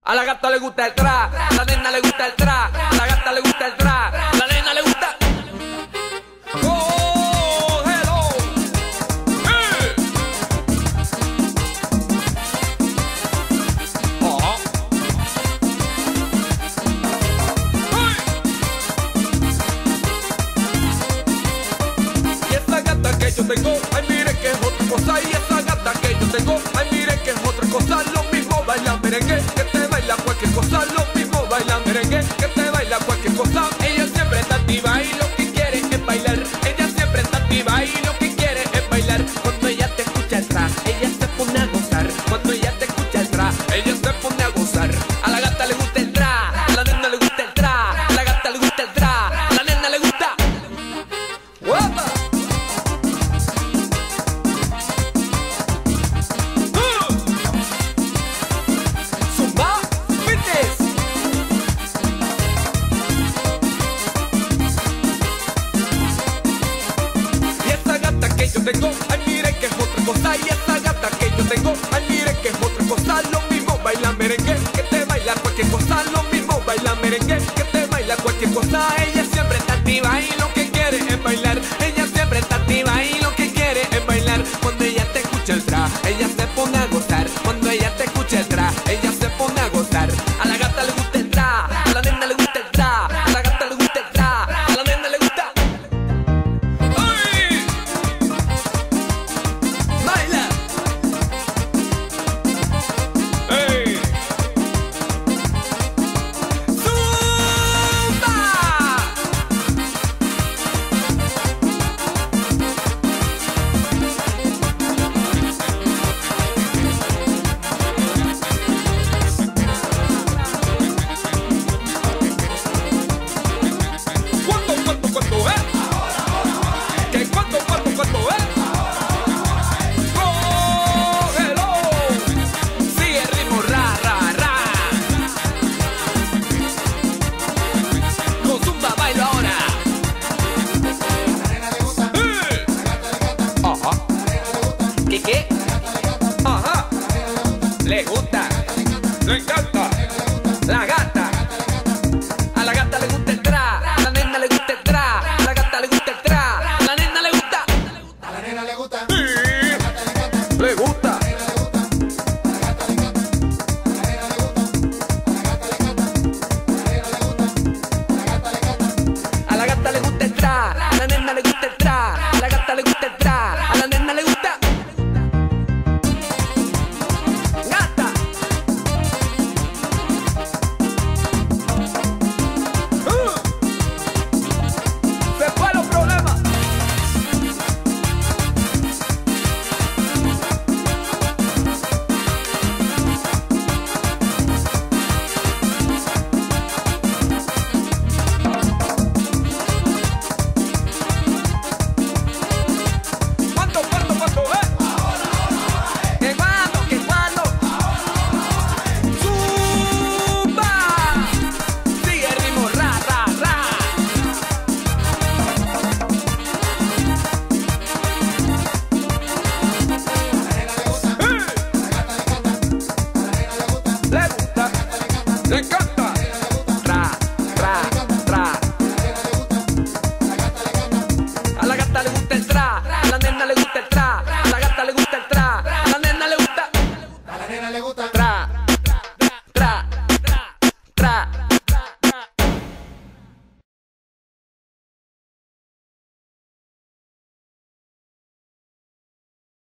A la gata le gusta el trap, a la nena le gusta el trap, a la gata le gusta el trap, a la nena le gusta. Oh, hello. Hey. Oh. Hey. Y esa gata que yo tengo, ay mire que es otra cosa. Y esa gata que yo tengo, ay mire que es otra cosa. Lo mismo baila merengue, que te baila cualquier cosa. Lo mismo baila merengue, que te baila cualquier cosa. Ella siempre está activa y lo que quiere es bailar. Ella siempre está activa y lo que quiere es bailar. Cuando ella te escucha atrás, ella se pone a gozar. Cuando ella te escucha atrás, ella se pone a gozar. A la gata le gusta el trap, a la nena le gusta el trap, a la gata le gusta el trap, a la nena le gusta. ¡Guapa! Zumba Fitness. Y esa gata que yo tengo, ay mire que es otra cosa. Y esa gata que yo tengo, ay mire que es otra cosa. Lo mismo baila merengue, que te baila cualquier cosa. Lo mismo baila merengue, que te baila cualquier cosa. Ella siempre está activa y lo que quiere es bailar. Ella siempre está activa y lo que quiere es bailar. Cuando ella te escucha el trap, ella se pone a gozar. Cuando ella te escucha el trap, ella se pone a gozar. A la gata le gusta el trap, a la nena le gusta el trap, a la gata le gusta el trap, a la nena le gusta. ¡Ay! ¡Baila! ¡Ey! ¡Zumba! ¿Cuánto, ¿Qué cuánto, Cógelo. Sigue el ritmo, ra, ra, ra. Con zumba bailo ahora. Ajá. ¿Qué? Ajá. Le gusta. Le encanta. La gata. A la gata le gusta el trap, a la nena le gusta el trap, a la gata le gusta el trap, a la nena le gusta. A la nena le gusta. Sí. Le gusta. A la gata le gusta el trap, a la nena le gusta el trap, a la gata le gusta el trap, a la nena le gusta. Gata. Se fue los problemas. ¿Cuánto, ¿Qué cuándo? ¡Zumba! Sigue el ritmo, ra, ra, ra. Le gusta, le encanta.